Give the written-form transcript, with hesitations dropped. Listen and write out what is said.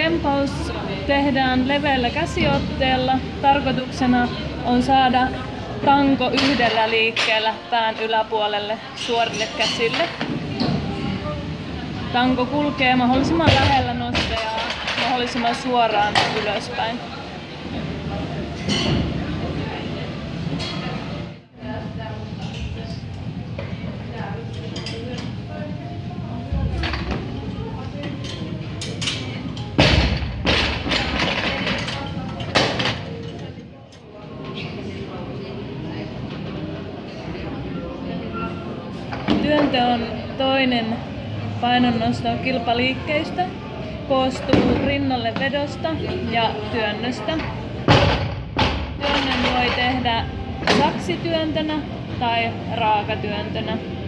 tempaus tehdään leveällä käsiotteella. Tarkoituksena on saada tanko yhdellä liikkeellä pään yläpuolelle suorille käsille. Tanko kulkee mahdollisimman lähellä nostajaa, mahdollisimman suoraan ylöspäin. Työntö on toinen painonnosto kilpaliikkeistä. Koostuu rinnalle vedosta ja työnnöstä. Työnnön voi tehdä saksityöntönä tai raakatyöntönä.